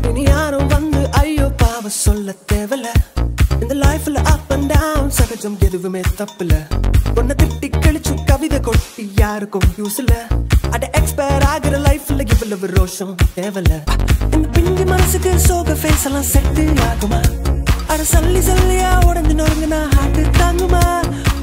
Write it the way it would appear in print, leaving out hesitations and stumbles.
இனி யாரும் வந்து ஐயோ பாவ சொல்ல தேவல. இந்த லைஃப்ல அப் அண்ட் டவுன் சகஜம், எதுவுமே தப்புல. உன்னை திட்டி கழிச்சு கவிதை கொட்டி யாருக்கும் யூஸ் இல்ல. அட எக்ஸ்பயர் ஆகிற லைஃப்ல இவ்வளவு ரோஷம் தேவல. இந்த பிஞ்சி மனசுக்கு சோக ஃபேஸ் எல்லாம் செட்டு ஆகுமா? அட சல்லி சல்லியா உடஞ்சு நொறுங்குனா ஹார்ட் தாங்குமா?